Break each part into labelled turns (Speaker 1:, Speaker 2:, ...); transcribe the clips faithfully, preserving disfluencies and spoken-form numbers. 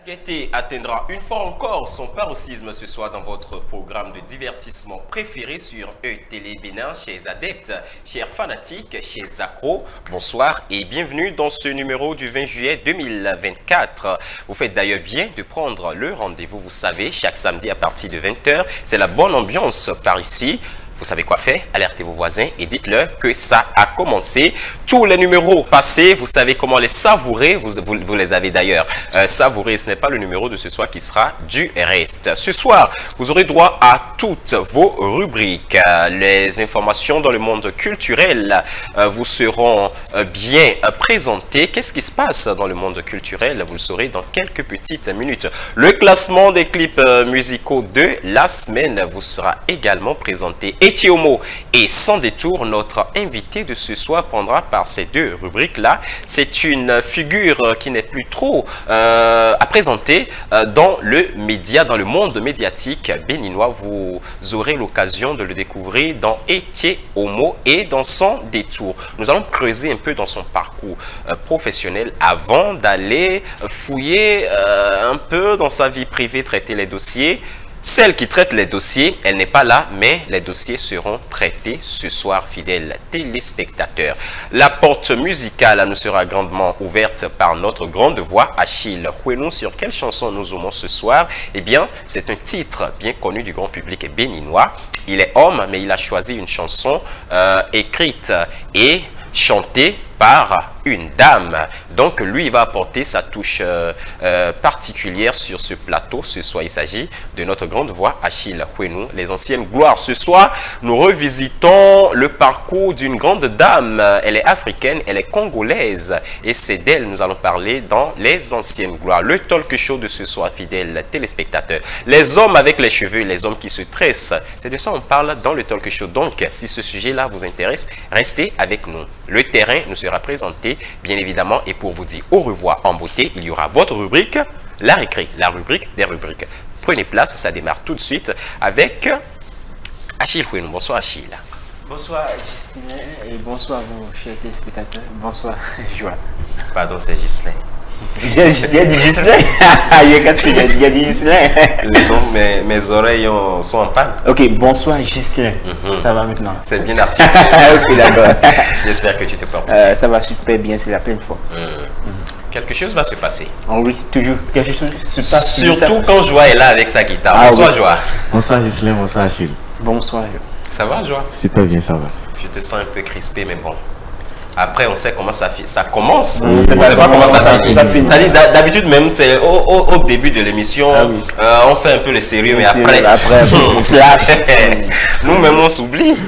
Speaker 1: Gaieté atteindra une fois encore son paroxysme ce soir dans votre programme de divertissement préféré sur E-Télé Bénin, chers adeptes, chers fanatiques, chers accros. Bonsoir et bienvenue dans ce numéro du vingt juillet deux mille vingt-quatre. Vous faites d'ailleurs bien de prendre le rendez-vous, vous savez, chaque samedi à partir de vingt heures. C'est la bonne ambiance par ici. Vous savez quoi faire? Alertez vos voisins et dites-leur que ça a commencé. Tous les numéros passés, vous savez comment les savourer. Vous, vous, vous les avez d'ailleurs euh, savourés. Ce n'est pas le numéro de ce soir qui sera du reste. Ce soir, vous aurez droit à toutes vos rubriques. Euh, les informations dans le monde culturel euh, vous seront euh, bien euh, présentées. Qu'est-ce qui se passe dans le monde culturel? Vous le saurez dans quelques petites minutes. Le classement des clips euh, musicaux de la semaine vous sera également présenté. Etiomo et sans détour, notre invité de ce soir prendra par ces deux rubriques-là. C'est une figure qui n'est plus trop euh, à présenter euh, dans le média, dans le monde médiatique béninois. Vous aurez l'occasion de le découvrir dans Etiomo et dans Sans détour. Nous allons creuser un peu dans son parcours euh, professionnel avant d'aller fouiller euh, un peu dans sa vie privée, traiter les dossiers. Celle qui traite les dossiers, elle n'est pas là, mais les dossiers seront traités ce soir, fidèles téléspectateurs. La porte musicale nous sera grandement ouverte par notre grande voix, Achille Huenou. Sur quelle chanson nous aurons ce soir? Eh bien, c'est un titre bien connu du grand public béninois. Il est homme, mais il a choisi une chanson euh, écrite et chantée par une dame. Donc lui, il va apporter sa touche euh, euh, particulière sur ce plateau. Ce soir, il s'agit de notre grande voix, Achille Huenou, les anciennes gloires. Ce soir, nous revisitons le parcours d'une grande dame. Elle est africaine, elle est congolaise. Et c'est d'elle que nous allons parler dans les anciennes gloires. Le talk show de ce soir, fidèles téléspectateurs. Les hommes avec les cheveux, les hommes qui se tressent. C'est de ça qu'on parle dans le talk show. Donc, si ce sujet-là vous intéresse, restez avec nous. Le terrain nous sera présenté, bien évidemment, et pour vous dire au revoir en beauté, il y aura votre rubrique, la récré, la rubrique des rubriques. Prenez place, ça démarre tout de suite avec Achille Huenou. Bonsoir Achille.
Speaker 2: Bonsoir Justin et bonsoir vos chers téléspectateurs. Bonsoir Joie.
Speaker 1: Pardon, c'est Ghislain.
Speaker 2: J'ai dit Ghislain. Qu'est-ce que j'ai dit? J'ai dit Ghislain.
Speaker 1: mes, mes oreilles ont, sont en panne.
Speaker 2: Ok, bonsoir Ghislain.
Speaker 1: Mm-hmm.
Speaker 2: Ça va maintenant?
Speaker 1: C'est bien articulé.
Speaker 2: Ok, d'accord.
Speaker 1: J'espère que tu te portes.
Speaker 2: Euh, ça va super bien, c'est la pleine fois.
Speaker 1: Mm. Mm. Quelque chose va se passer.
Speaker 2: Oh oui, toujours. Quelque chose se passe.
Speaker 1: Surtout quand Joie est là avec sa guitare.
Speaker 2: Ah,
Speaker 1: bonsoir
Speaker 2: oui.
Speaker 1: Joie.
Speaker 3: Bonsoir Ghislain, bonsoir Achille.
Speaker 2: Bonsoir.
Speaker 1: Ça va Joie?
Speaker 3: Super bien, ça va.
Speaker 1: Je te sens un peu crispé, mais bon. Après, on sait comment ça, ça commence.
Speaker 2: Mmh,
Speaker 1: on ne sait pas comment ça, ça finit.
Speaker 2: finit.
Speaker 1: C'est-à-dire, d'habitude, même, c'est au, au, au début de l'émission,
Speaker 2: ah, oui.
Speaker 1: euh, on fait un peu le sérieux, mais
Speaker 2: sérieux,
Speaker 1: après,
Speaker 2: après on se lâche.
Speaker 1: Nous-mêmes, on s'oublie.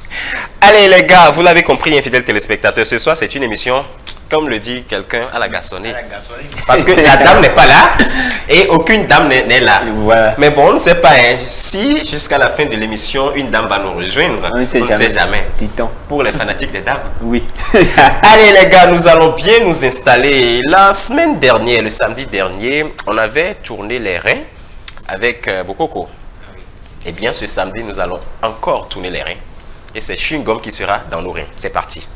Speaker 1: Allez, les gars, vous l'avez compris, infidèles téléspectateurs, ce soir, c'est une émission, comme le dit quelqu'un, à la garçonnée. Parce que la dame n'est pas là et aucune dame n'est là.
Speaker 2: Voilà.
Speaker 1: Mais bon, on ne sait pas, hein, si jusqu'à la fin de l'émission, une dame va nous rejoindre, on ne sait jamais. jamais. Pour les fanatiques des dames.
Speaker 2: Oui.
Speaker 1: Allez les gars, nous allons bien nous installer. La semaine dernière, le samedi dernier, on avait tourné les reins avec euh, Bokoko. Eh bien, ce samedi, nous allons encore tourner les reins. Et c'est Chewing Gum qui sera dans nos reins. C'est parti.